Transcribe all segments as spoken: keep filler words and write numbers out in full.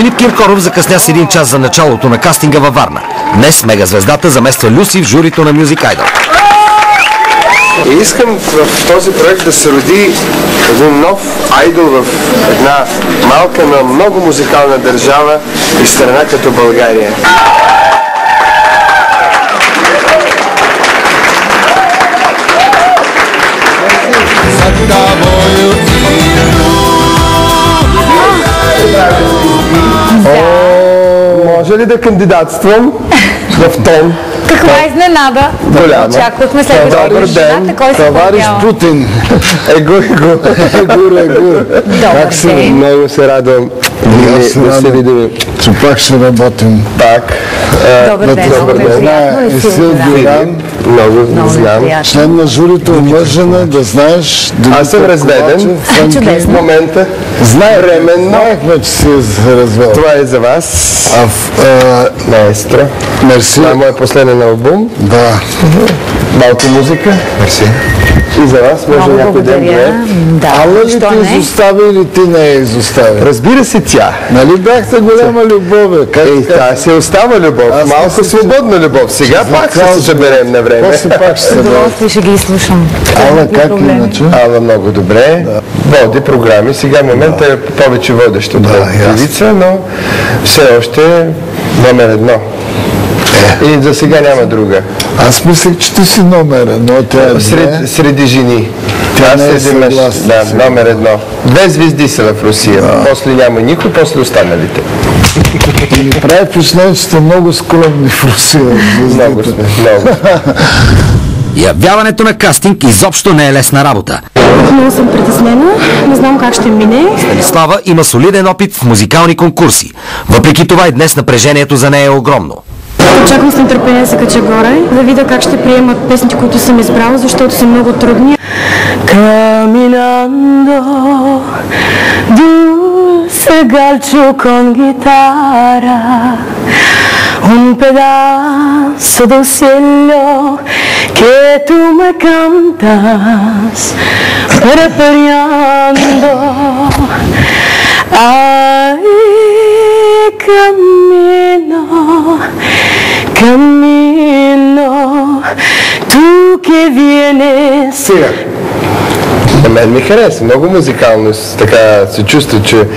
Филип Киркоров закъсня с един час за началото на кастинга във Варна. Днес мегазвездата замества Люси в журито на Music Idol. И искам в този проект да се роди един нов айдол в една малка, но много музикална държава и страна като България. О, може ли да кандидатствам в тон? Каква изненада! Голяма. Очаквахме следващата година. Кой се Товариш Путин. Его, его. Егур, егур. Как се, много се радвам да се видим. Че пак ще работим. Пак. Добър ден. Добър ден. Исил Дюран. Много знам. Член на журито омъжена, да знаеш. Аз съм разведен. В момента. Знае, временно. Знаехме, че си е развел. Това е за вас. Маестро. Мерси. Това е моят последен албум. Да. Малко музика. Мерси. И за вас може някой ден да е. Алла ли те изостави или ти не я изостави? Разбира се тя. Нали бяхте голяма любов? Ей, тя се остава любов. Малко свободна любов. Сега пак ще се съберем на време. После пак ще се Удоволствие ще ги изслушам. Алла как иначе? Алла много добре. Води програми. Сега в момента е повече водеща от певица, но все още номер едно. И за сега няма друга. Аз мислех, че ти си номер едно. Тя Сред, среди жени. Тя не е съгласна. Да, номер едно. Две звезди са в Русия. Да. После няма никой, после останалите. И ми прави впечатление, че сте много скромни в Русия. Много сме, много. Явяването на кастинг изобщо не е лесна работа. Много съм притеснена, не знам как ще мине. Станислава има солиден опит в музикални конкурси. Въпреки това и днес напрежението за нея е огромно. Очаквам с нетърпение да се кача горе, да видя как ще приемат песните, които съм избрала, защото са много трудни. Caminando dulce galcio con chitarra, un pedazo del cielo que tú me cantas, preparando. Ay, camino, camino, tú que vienes. Сега. На мен ми хареса. Много музикалност. Така се чувства, че е,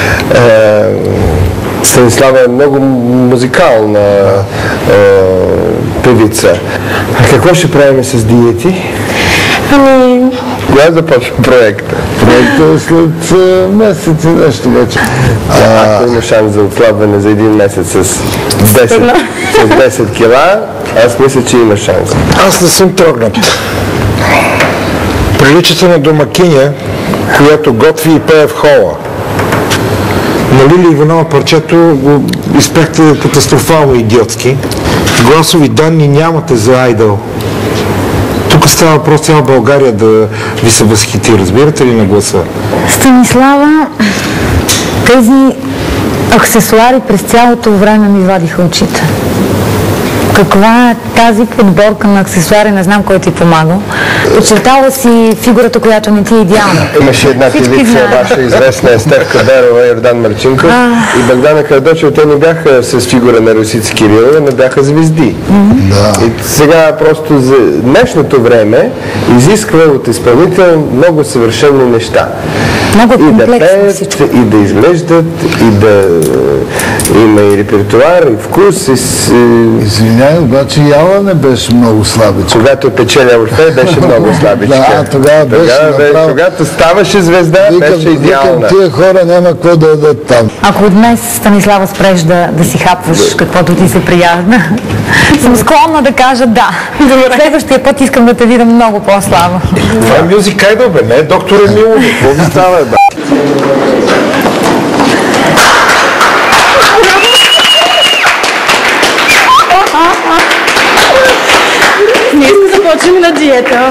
Станислава е много музикална е, певица. А какво ще правим с диети? Ами... Кога започва проекта? Проекта е след месец и нещо вече. А, ако има шанс за отслабване за един месец с десет, с десет кила, аз мисля, че има шанс. Аз не съм трогнат. Приличате на домакиня, която готви и пее в хола. На Лили Иванова парчето го изпрехте катастрофално идиотски. Гласови данни нямате за айдол. Тук става въпрос цяла България да ви се възхити. Разбирате ли на гласа? Станислава, тези аксесуари през цялото време ми вадиха очите. Каква е тази подборка на аксесуари, не знам кой ти помага. Очертава си фигурата, която не ти е идеална. Имаше една певица, ваша известна Стефка Берова, Йордан Марчинков и Богдана Кардочева. Те не бяха с фигура на Росица Кирилова, не бяха звезди. Да. И сега просто за днешното време изисква от изпълнител много съвършени неща. Много и да пеят, всичко. И да изглеждат, и да има и репертуар, и вкус. И с... Извинявай, обаче Яла не беше много слабичка. Когато печеля Орфей, беше много слабичка. Да, тогава беше тогава, направо... Когато ставаше звезда, викам, беше идеална. Викам, тия хора няма какво да ядат там. Ако днес, Станислава, спреш да, да си хапваш каквото ти се приязна, съм склонна да кажа да. Следващия път искам да те видя много по-слаба. Това е Music Idol, бе, не е доктор Емилов. Какво ви става, бе? Ние сме започваме на диета.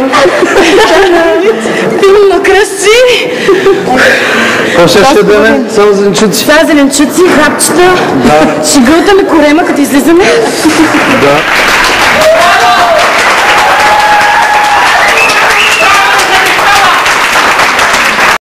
Пилно кръсти. Какво ще ще даме? Само зеленчуци? Това е зеленчуци, хапчета. Ще гълтаме корема, като излизаме. Да.